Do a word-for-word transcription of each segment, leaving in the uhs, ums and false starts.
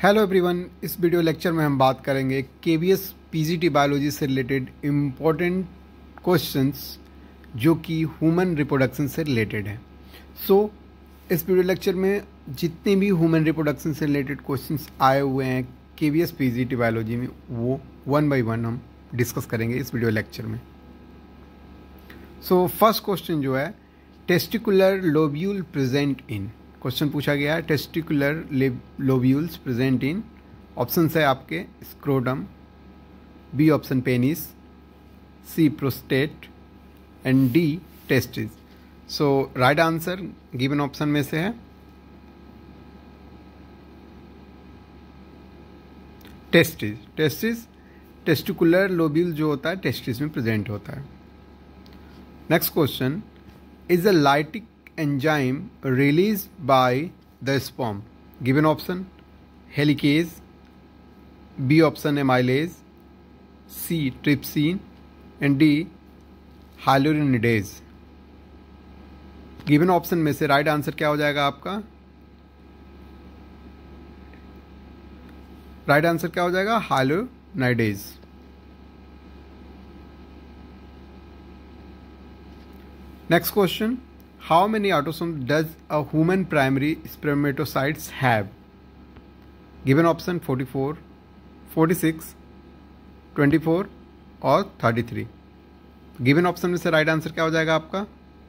Hello everyone, इस video lecture में हम बात करेंगे केवीएस पीजीटी बायोलॉजी से रिलेटेड इम्पोर्टेंट क्वेश्चंस जो कि ह्यूमन रिप्रोडक्शन से रिलेटेड है। सो so, इस वीडियो लेक्चर में जितने भी ह्यूमन रिप्रोडक्शन से रिलेटेड क्वेश्चंस आए हुए हैं केवीएस पीजीटी बायोलॉजी में, वो वन बाय वन हम डिस्कस करेंगे इस वीडियो लेक्चर में। सो फर्स्ट क्वेश्चन जो है, testicular lobule present in, question पूछा गया है testicular lobules present in, option है आपके scrotum, B option penis, C prostate and D testis. So right answer given option में से है टेस्टिस। टेस्टिस टेस्टिकुलर लोब्यूल जो होता है टेस्टिस में प्रेजेंट होता है। Next question, is a lytic enzyme released by the sperm, given option helicase, B option amylase, C trypsin and D hyaluronidase। Given option में से राइट आंसर क्या हो जाएगा आपका? राइट आंसर क्या हो जाएगा? Hyaluronidase. Next question, how many autosomes does a human primary spermatocytes have? Given option forty-four, forty-six, twenty-four और thirty-three। गिवन ऑप्शन में से राइट आंसर क्या हो जाएगा आपका?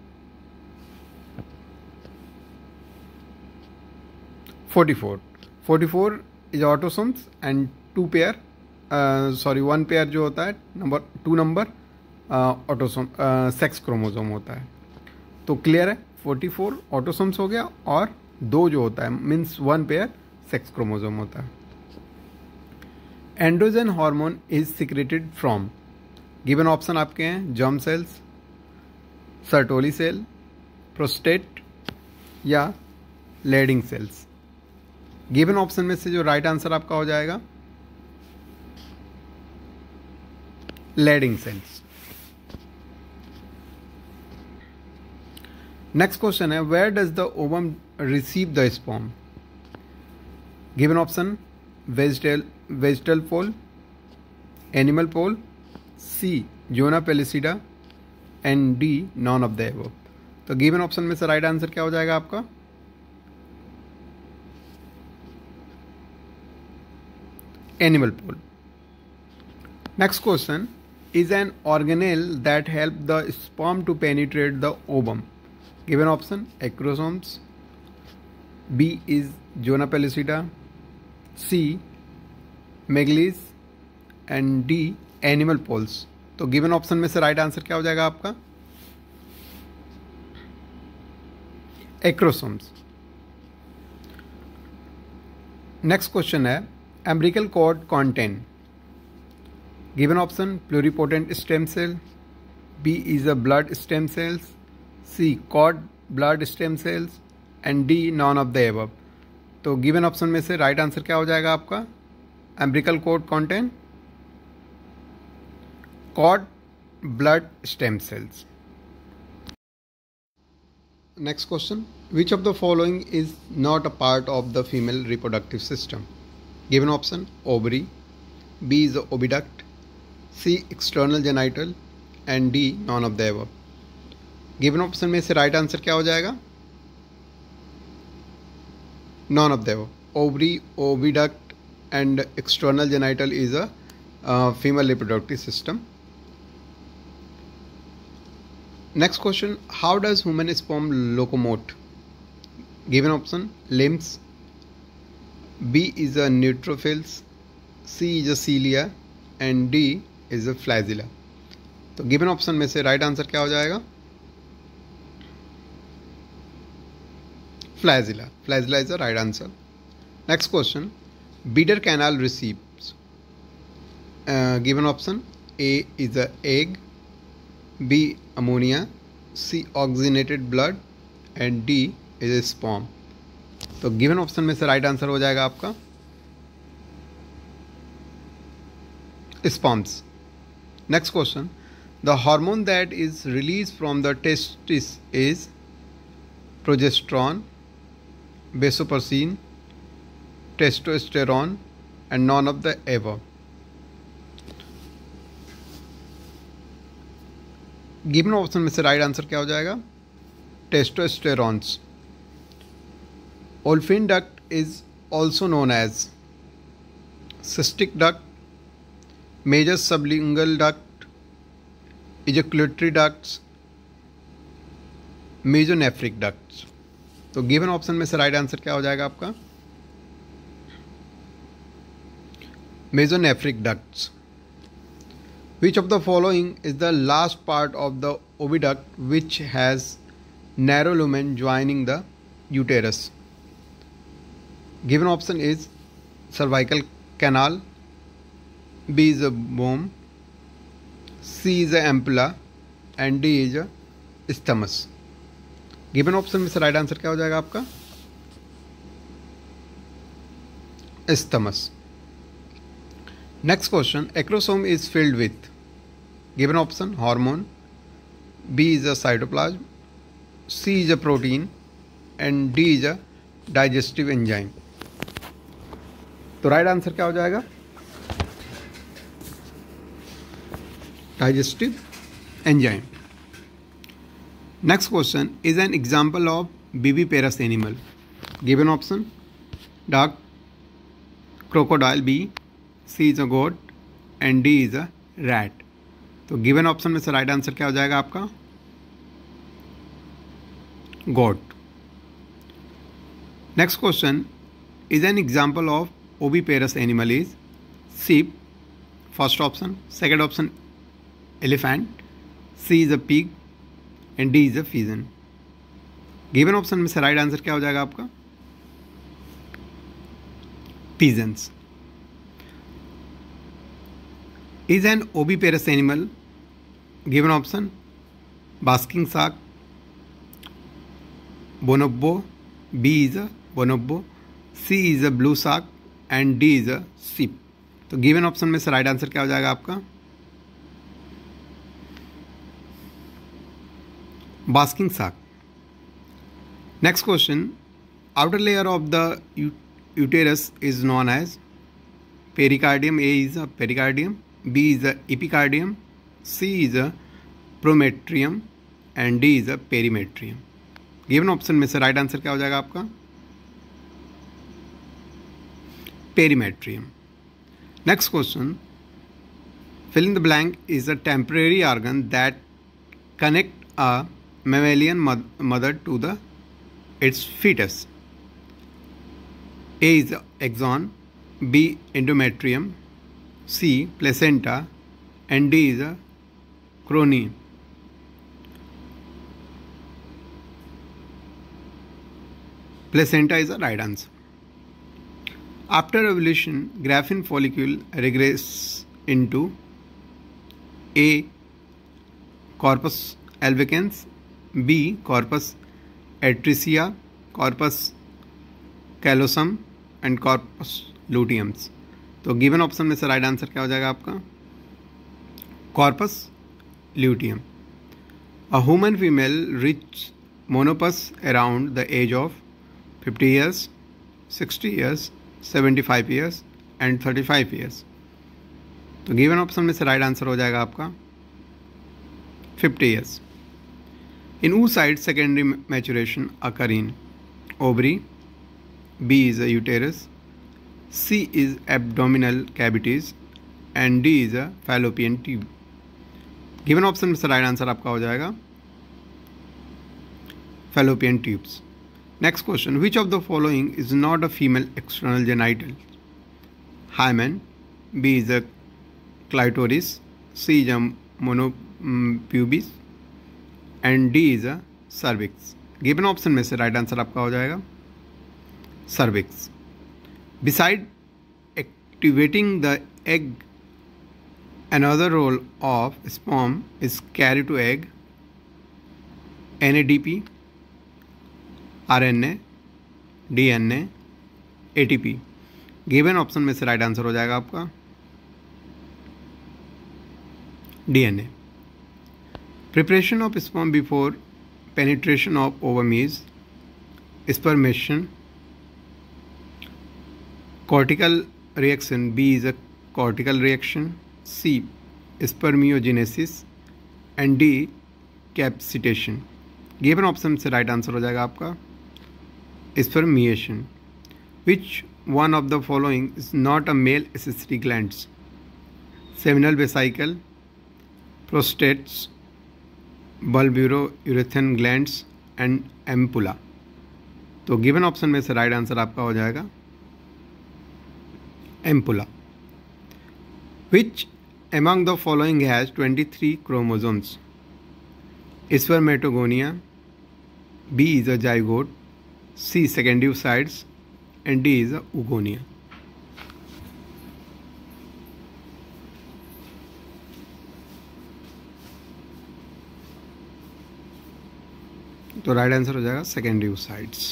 forty-four। forty-four is autosomes and two pair, sorry one pair जो होता है number two number autosome sex chromosome होता है। तो क्लियर है, चौवालीस ऑटोसोम्स हो गया और दो जो होता है means one pair sex chromosome होता है। Androgen hormone is secreted from, given option आपके हैं germ cells, Sertoli cell, prostate या लेडिंग सेल्स। गिवन ऑप्शन में से जो राइट आंसर आपका हो जाएगा लेडिंग सेल्स। नेक्स्ट क्वेश्चन है, where does the ovum receive the sperm? Given option vegetal vegetal pole, animal pole, C zona pellucida and D none of the above. तो given option में से right answer क्या हो जाएगा आपका? Animal pole. Next question, is an organelle that help the sperm to penetrate the ovum? Given option acrosomes, B is zona pellucida, C megalys and D animal poles। तो given option में से right answer क्या हो जाएगा आपका? एक्रोसोम्स। Next question है, umbilical cord contain, given option pluripotent stem cell, B is a blood stem cells, C cord blood stem cells and D none of the above। तो given option में से right answer क्या हो जाएगा आपका? Umbilical cord contain cord blood stem cells. Next question, which of the following is not a part of the female reproductive system? Given option ovary, B is oviduct, C external genital and D none of the above. Given option में से right answer क्या हो जाएगा? None of the ovary, oviduct and external genital is a female reproductive system. Next question, how does human sperm locomote? Given option limbs, B is a neutrophils, C is a cilia and D is a flagella. तो given option में से right answer क्या हो जाएगा? Flagella. Flagella is the right answer. Next question, Bieder canal receives, uh, given option A is the egg, B ammonia, C oxygenated blood and D is a sperm। तो given option में से right answer हो जाएगा आपका sperms. Next question, the hormone that is release from the testis is progesterone, vasopressin, testosterone, and none of the above. Given option में से right answer क्या हो जाएगा? Testosterones. Olfin duct is also known as cystic duct, major sublingual duct, ejaculatory ducts, mesonephric ducts. तो given option में से right answer क्या हो जाएगा आपका? mesonephric ducts. Which of the following is the last part of the oviduct which has narrow lumen joining the uterus? Given option is cervical canal, B is a womb, C is a ampulla, and D is a isthmus. Given option में से right answer क्या हो जाएगा आपका? Isthmus. Next question. Acrosome is filled with. Given option: hormone, B is a cytoplasm, C is a protein, and D is a digestive enzyme. तो right answer क्या हो जाएगा? Digestive enzyme. Next question is an example of viviparous animal. Given option: duck, crocodile B, C is a goat, and D is a rat. तो given option में से right answer क्या हो जाएगा आपका? Goat. Next question is an example of oviparous animal is sheep. First option. Second option elephant, C is a pig, and D is a pigeon. Given option में से right answer क्या हो जाएगा आपका? pigeons. Is an oviparous animal. Given option: basking shark, bonobo, B is a bonobo, C is a blue shark, and D is a sheep. तो given option में से right answer क्या हो जाएगा आपका? Basking shark. Next question. Outer layer of the uterus is known as pericardium. A is a pericardium, B is a epicardium, C is a prometrium, and D is a perimetrium. Given option में से right answer क्या हो जाएगा आपका? Perimetrium. Next question. Fill in the blank is a temporary organ that connect a mammalian mother to the its fetus. A is axon, B endometrium, C placenta, and D is a crony. Placenta is the right answer. After ovulation, graphene follicle regresses into A. corpus albicans, B. corpus atricia, corpus callosum, and corpus luteum. तो given option में से right answer क्या हो जाएगा आपका? corpus luteum. A human female reach menopause around the age of fifty years, sixty years, seventy-five years and thirty-five years. तो given option में से राइट आंसर हो जाएगा आपका fifty years. In oocyte, secondary maturation occur in ovary, B is a uterus, C is abdominal cavities, and D is a fallopian tube. Given option में से right answer आपका हो जाएगा fallopian tubes. Next question. Which of the following is not a female external genital? Hymen, B is a clitoris, C is a monopubis, and D is a cervix. Given option में से right answer आपका हो जाएगा cervix. Beside activating the egg, another role of sperm is carried to egg. N A D P, R N A, D N A, A T P. Given option में से right answer हो जाएगा आपका D N A. Preparation of sperm before penetration of ovum is spermation, cortical reaction, B is a cortical reaction, C spermiogenesis and D capsitation. Given option से right answer हो जाएगा आपका spermiation. Which one of the following is not a male accessory glands? Seminal vesicle, prostates, bulbourethral glands and ampulla. तो given option में से right answer आपका हो जाएगा ampulla. Which among the following has twenty-three chromosomes? Spermatogonia, B is a zygote, C secondiocytes and D is a oogonia. तो right answer हो जाएगा secondiocytes.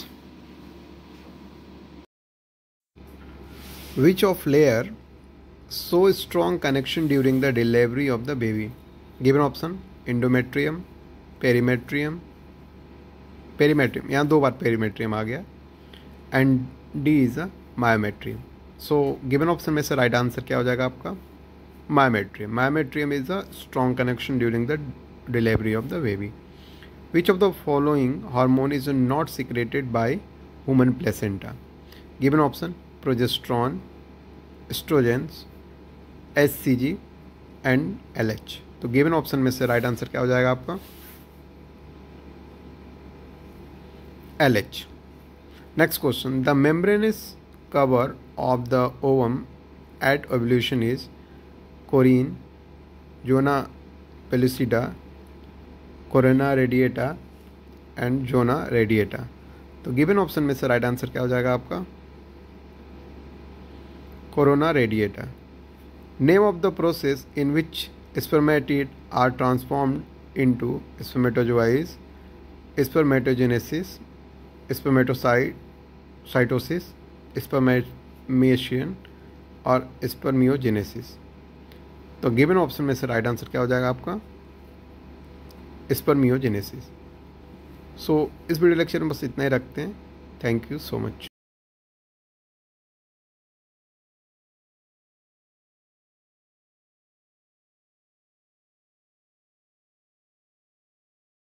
Which of layer so strong connection during the delivery of the baby? Given option endometrium, perimetrium, perimetrium यहाँ दो बार perimetrium आ गया and D is a myometrium. So given option में से right answer क्या हो जाएगा आपका myometrium. Myometrium is a strong connection during the delivery of the baby. Which of the following hormone is not secreted by human placenta? Given option progesterone, estrogens, H C G and L H. तो given option में से right answer क्या हो जाएगा आपका L H. Next question. The membranes cover of the ovum at ovulation is chorion, zona pellucida, corona radiata and zona radiata. तो given option में से राइट आंसर क्या हो जाएगा आपका corona radiata. Name of the process in which spermatids are transformed into spermatozoa is spermatogenesis, spermatocytosis, spermation और spermiogenesis. तो given option में से राइट आंसर क्या हो जाएगा आपका स्पर्मियोजेनेसिस. सो इस वीडियो लेक्चर में बस इतना ही रखते हैं. Thank you so much.